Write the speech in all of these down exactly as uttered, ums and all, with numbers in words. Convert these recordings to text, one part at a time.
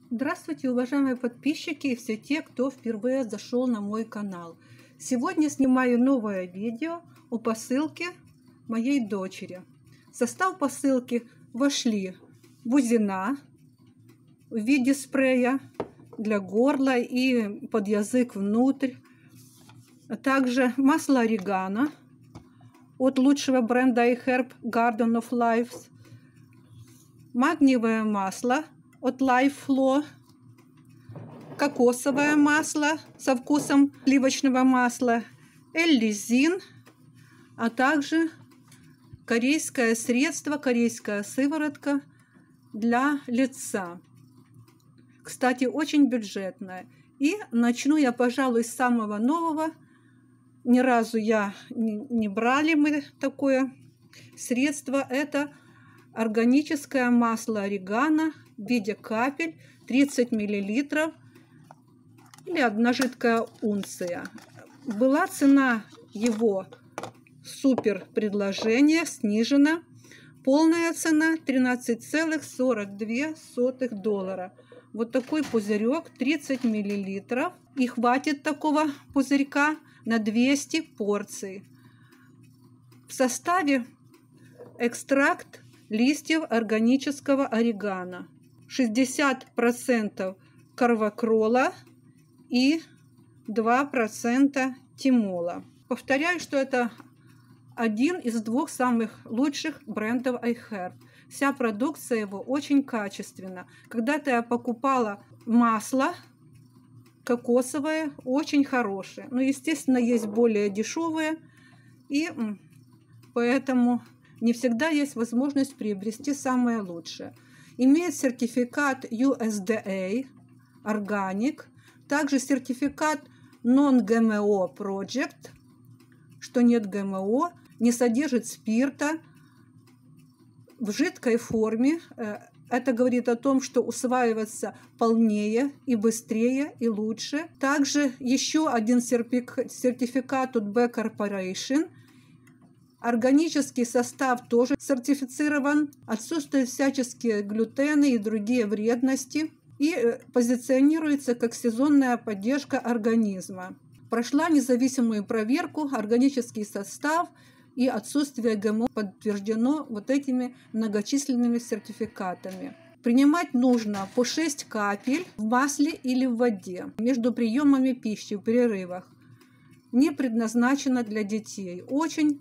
Здравствуйте, уважаемые подписчики и все те, кто впервые зашел на мой канал. Сегодня снимаю новое видео о посылке моей дочери. В состав посылки вошли бузина в виде спрея для горла и под язык внутрь, а также масло орегано от лучшего бренда iHerb Garden of Life, магниевое масло от LifeFlow, кокосовое масло со вкусом сливочного масла, L-лизин, а также корейское средство, корейская сыворотка для лица. Кстати, очень бюджетная. И начну я, пожалуй, с самого нового. Ни разу я не, не брали мы такое средство. Это органическое масло орегано в виде капель, тридцать миллилитров или одна жидкая унция. Была цена его супер предложения снижена. Полная цена тринадцать целых сорок две сотых доллара. Вот такой пузырек, тридцать миллилитров. И хватит такого пузырька на двести порций. В составе экстракт листьев органического орегано, шестьдесят процентов карвакрола и два процента тимола. Повторяю, что это один из двух самых лучших брендов iHerb. Вся продукция его очень качественна. Когда-то я покупала масло кокосовое, очень хорошее. Но, естественно, есть более дешевые, и поэтому не всегда есть возможность приобрести самое лучшее. Имеет сертификат ю эс ди эй Organic, также сертификат Non-джи эм о Project, что нет гэ эм о, не содержит спирта, в жидкой форме. Это говорит о том, что усваивается полнее и быстрее и лучше. Также еще один сертификат от B Corporation. Органический состав тоже сертифицирован, отсутствуют всяческие глютены и другие вредности, и позиционируется как сезонная поддержка организма. Прошла независимую проверку, органический состав и отсутствие гэ эм о подтверждено вот этими многочисленными сертификатами. Принимать нужно по шесть капель в масле или в воде между приемами пищи в перерывах. Не предназначено для детей. Очень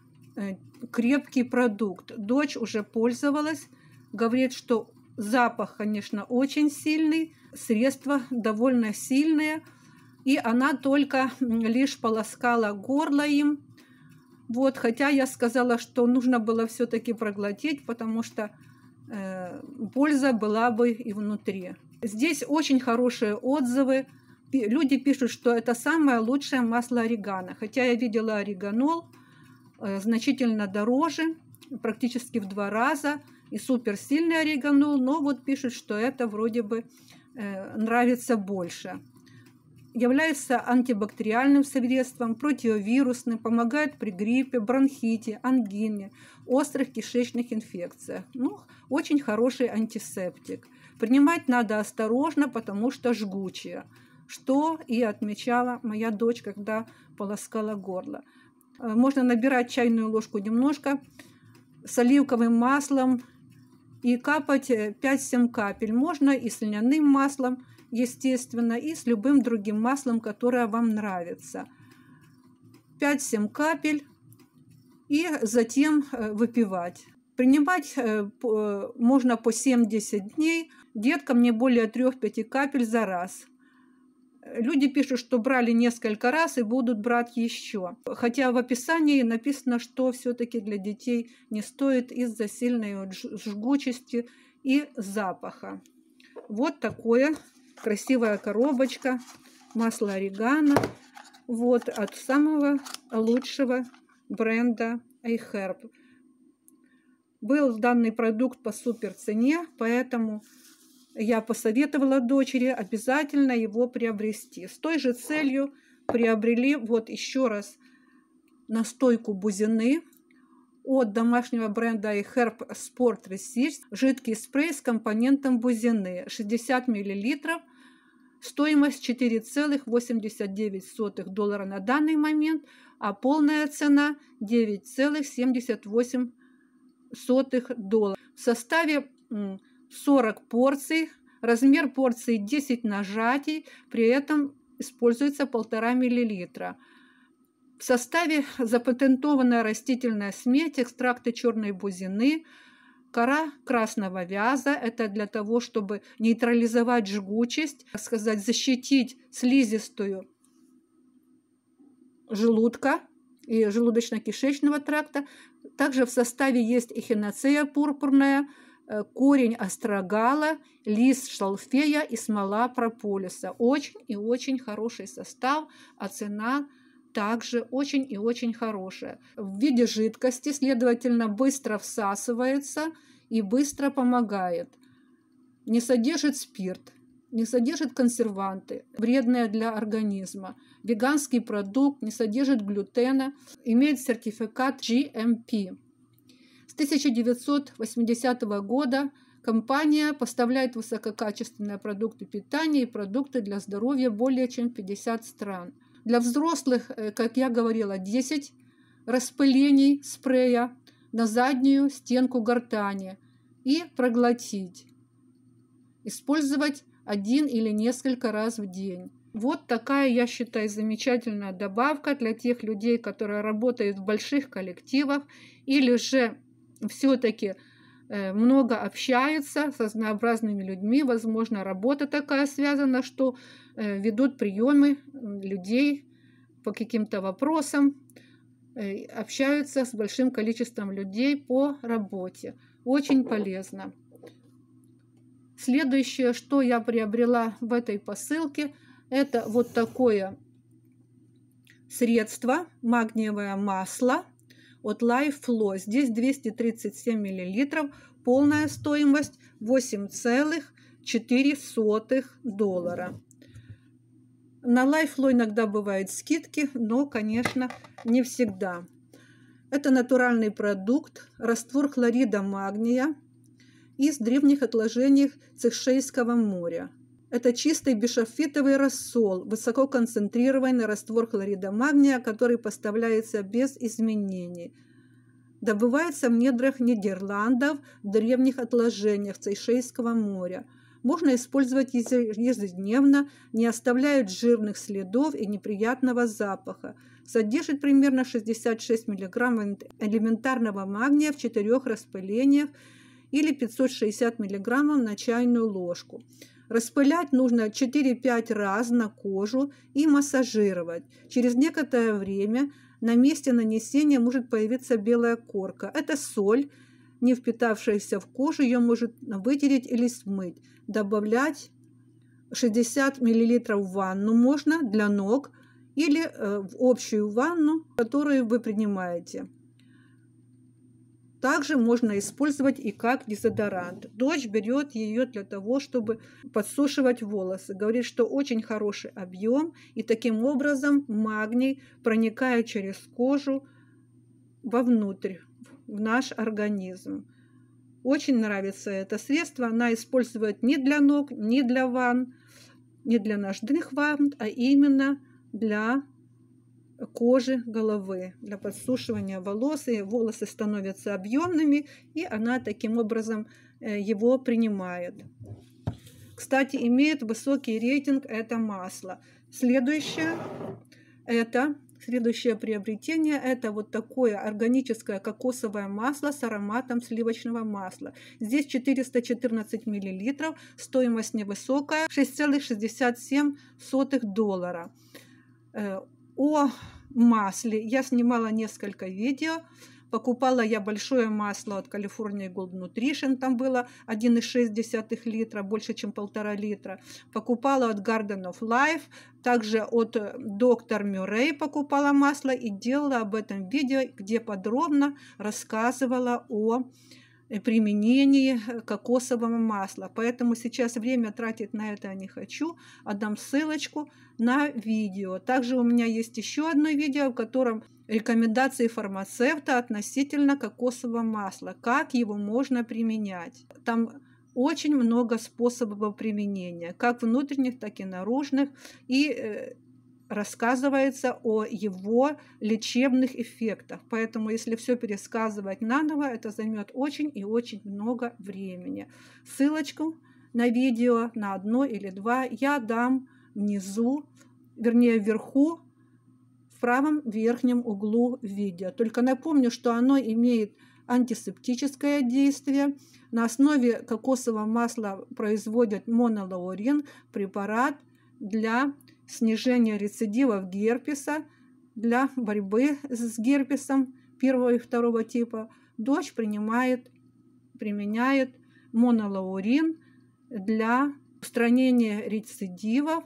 крепкий продукт. Дочь уже пользовалась, говорит, что запах, конечно, очень сильный, средства довольно сильные, и она только лишь полоскала горло им. Вот, хотя я сказала, что нужно было все-таки проглотить, потому что э, польза была бы и внутри. Здесь очень хорошие отзывы. Люди пишут, что это самое лучшее масло орегано. Хотя я видела ореганол э, значительно дороже, практически в два раза, и суперсильный ореганол, но вот пишут, что это вроде бы э, нравится больше. Является антибактериальным средством, противовирусным, помогает при гриппе, бронхите, ангине, острых кишечных инфекциях. Ну, очень хороший антисептик. Принимать надо осторожно, потому что жгучее, что и отмечала моя дочь, когда полоскала горло. Можно набирать чайную ложку немножко с оливковым маслом и капать пять-семь капель. Можно и с льняным маслом, естественно, и с любым другим маслом, которое вам нравится. пять-семь капель и затем выпивать. Принимать можно по семь-десять дней, деткам не более трёх-пяти капель за раз. Люди пишут, что брали несколько раз и будут брать еще. Хотя в описании написано, что все-таки для детей не стоит из-за сильной жгучести и запаха. Вот такое красивая коробочка масла орегано. Вот от самого лучшего бренда iHerb. Был данный продукт по супер цене, поэтому я посоветовала дочери обязательно его приобрести. С той же целью приобрели вот еще раз настойку бузины от домашнего бренда iHerb Sport Resist жидкий спрей с компонентом бузины шестьдесят миллилитров. Стоимость четыре целых восемьдесят девять сотых доллара на данный момент, а полная цена девять целых семьдесят восемь сотых доллара. В составе сорок порций, размер порции десять нажатий, при этом используется полтора миллилитра. В составе запатентованная растительная смесь, экстракты черной бузины, кора красного вяза. Это для того, чтобы нейтрализовать жгучесть, так сказать, защитить слизистую желудка и желудочно-кишечного тракта. Также в составе есть эхиноцея пурпурная, корень острогала, лист шалфея и смола прополиса. Очень и очень хороший состав, а цена также очень и очень хорошая. В виде жидкости, следовательно, быстро всасывается и быстро помогает. Не содержит спирт, не содержит консерванты, вредные для организма. Веганский продукт, не содержит глютена, имеет сертификат джи эм пи. С тысяча девятьсот восьмидесятого года компания поставляет высококачественные продукты питания и продукты для здоровья более чем в пятьдесят стран. Для взрослых, как я говорила, десять распылений спрея на заднюю стенку гортани и проглотить. Использовать один или несколько раз в день. Вот такая, я считаю, замечательная добавка для тех людей, которые работают в больших коллективах или же все-таки много общаются с разнообразными людьми. Возможно, работа такая связана, что ведут приемы людей по каким-то вопросам, общаются с большим количеством людей по работе. Очень полезно. Следующее, что я приобрела в этой посылке, это вот такое средство, магниевое масло от LifeFlow. Здесь двести тридцать семь миллилитров, полная стоимость восемь целых четыре сотых доллара. На LifeFlow иногда бывают скидки, но, конечно, не всегда. Это натуральный продукт, раствор хлорида магния из древних отложений Цихейского моря. Это чистый бешафитовый рассол, высококонцентрированный раствор хлорида магния, который поставляется без изменений. Добывается в недрах Нидерландов в древних отложениях Цихейского моря. Можно использовать ежедневно, не оставляет жирных следов и неприятного запаха. Содержит примерно шестьдесят шесть миллиграммов элементарного магния в четырех распылениях или пятьсот шестьдесят миллиграммов на чайную ложку. Распылять нужно четыре-пять раз на кожу и массажировать. Через некоторое время на месте нанесения может появиться белая корка. Это соль, не впитавшаяся в кожу, ее может вытереть или смыть. Добавлять шестьдесят миллилитров в ванну можно для ног или в общую ванну, которую вы принимаете. Также можно использовать и как дезодорант. Дочь берет ее для того, чтобы подсушивать волосы. Говорит, что очень хороший объем, и таким образом магний проникает через кожу вовнутрь, в наш организм. Очень нравится это средство. Она использует не для ног, не для ванн, не для ножных ванн, а именно для кожи головы, для подсушивания волос, и волосы становятся объемными, и она таким образом его принимает. Кстати, имеет высокий рейтинг это масло. Следующее, это, следующее приобретение, это вот такое органическое кокосовое масло с ароматом сливочного масла. Здесь четыреста четырнадцать миллилитров, стоимость невысокая, шесть целых шестьдесят семь сотых доллара. О масле я снимала несколько видео. Покупала я большое масло от California Gold Nutrition, там было один целых шесть десятых литра, больше чем полтора литра. Покупала от Garden of Life, также от доктор Мюррей покупала масло и делала об этом видео, где подробно рассказывала о применении кокосового масла. Поэтому сейчас время тратить на это я не хочу. Отдам ссылочку на видео. Также у меня есть еще одно видео, в котором рекомендации фармацевта относительно кокосового масла, как его можно применять. Там очень много способов применения, как внутренних, так и наружных, и рассказывается о его лечебных эффектах. Поэтому, если все пересказывать наново, это займет очень и очень много времени. Ссылочку на видео, на одно или два, я дам внизу, вернее вверху, в правом верхнем углу видео. Только напомню, что оно имеет антисептическое действие. На основе кокосового масла производят монолаурин, препарат для снижения рецидивов герпеса, для борьбы с герпесом первого и второго типа. Дочь принимает, применяет монолаурин для устранения рецидивов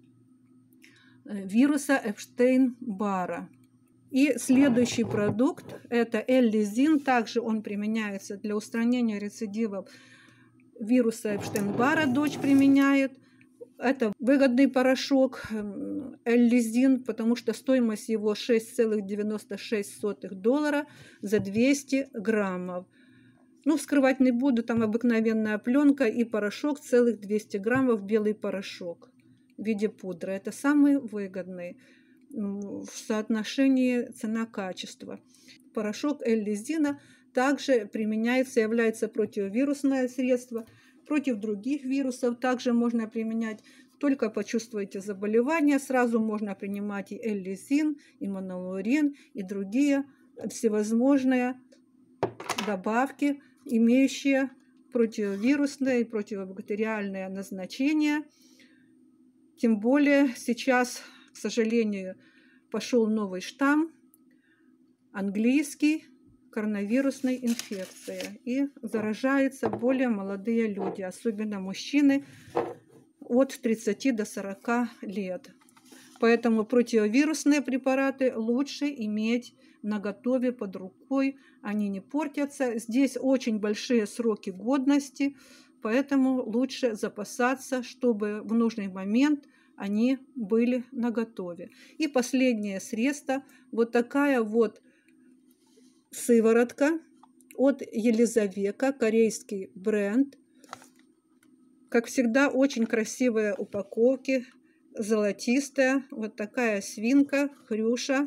вируса Эпштейн-Барра. И следующий продукт – это эллизин. Также он применяется для устранения рецидивов вируса Эпштейн-Барра. Дочь применяет. Это выгодный порошок эллизин, потому что стоимость его шесть целых девяносто шесть сотых доллара за двести граммов. Ну, скрывать не буду, там обыкновенная пленка и порошок целых двести граммов, белый порошок в виде пудры. Это самый выгодный в соотношении цена-качество. Порошок эллизина также применяется, является противовирусное средство. Против других вирусов также можно применять. Только почувствуете заболевание, сразу можно принимать и эллизин, и монолаурин, и другие всевозможные добавки, имеющие противовирусное и противобактериальное назначение. Тем более сейчас, к сожалению, пошел новый штамм, английский, коронавирусной инфекцией, и заражаются более молодые люди, особенно мужчины от тридцати до сорока лет. Поэтому противовирусные препараты лучше иметь наготове под рукой, они не портятся. Здесь очень большие сроки годности, поэтому лучше запасаться, чтобы в нужный момент они были наготове. И последнее средство, вот такая вот сыворотка от Елизавека, корейский бренд. Как всегда, очень красивые упаковки, золотистая. Вот такая свинка, хрюша.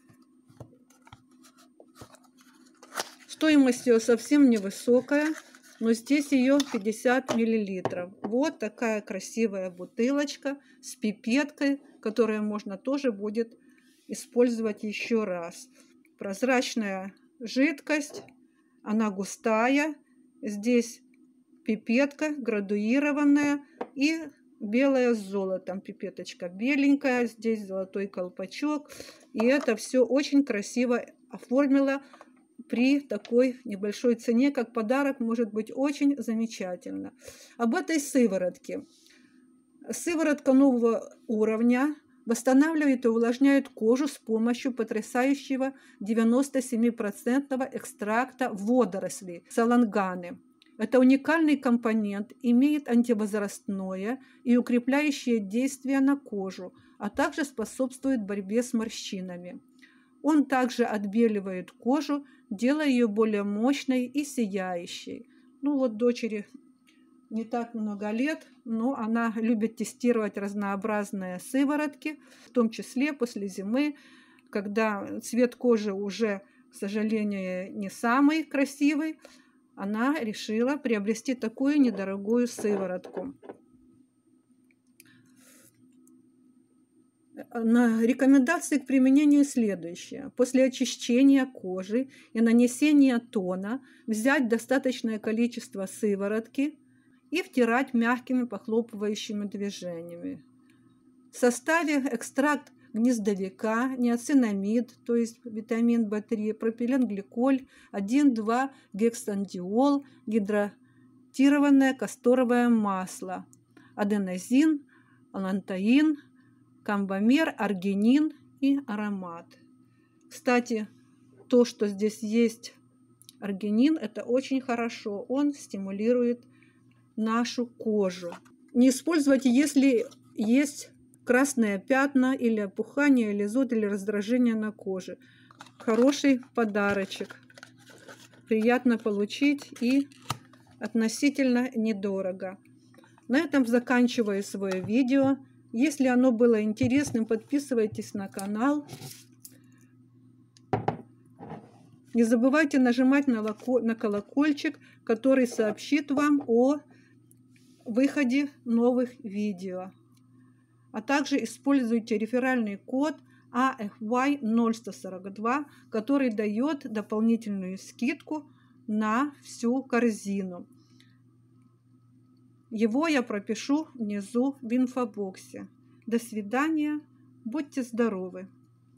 Стоимость ее совсем невысокая, но здесь ее пятьдесят миллилитров. Вот такая красивая бутылочка с пипеткой, которую можно тоже будет использовать еще раз. Прозрачная жидкость, она густая, здесь пипетка градуированная и белая с золотом, пипеточка беленькая, здесь золотой колпачок, и это все очень красиво оформила при такой небольшой цене, как подарок, может быть очень замечательно. Об этой сыворотке. Сыворотка нового уровня. Восстанавливает и увлажняет кожу с помощью потрясающего девяносто семь процентов экстракта водорослей саланганы. Это уникальный компонент, имеет антивозрастное и укрепляющее действие на кожу, а также способствует борьбе с морщинами. Он также отбеливает кожу, делая ее более мощной и сияющей. Ну вот дочери не так много лет, но она любит тестировать разнообразные сыворотки, в том числе после зимы, когда цвет кожи уже, к сожалению, не самый красивый, она решила приобрести такую недорогую сыворотку. На рекомендации к применению следующее. После очищения кожи и нанесения тона взять достаточное количество сыворотки и втирать мягкими похлопывающими движениями. В составе экстракт гнездовика, неоцинамид, то есть витамин В три, пропиленгликоль, один-два гександиол, гидратированное касторовое масло, аденозин, алантаин, камбамер, аргинин и аромат. Кстати, то, что здесь есть Аргинин – это очень хорошо, он стимулирует нашу кожу. Не используйте, если есть красные пятна или опухание, или зуд, или раздражение на коже. Хороший подарочек. Приятно получить и относительно недорого. На этом заканчиваю свое видео. Если оно было интересным, подписывайтесь на канал. Не забывайте нажимать на колокольчик, который сообщит вам о выходе новых видео. А также используйте реферальный код А Эф Уай ноль сто сорок два, который дает дополнительную скидку на всю корзину. Его я пропишу внизу в инфобоксе. До свидания. Будьте здоровы!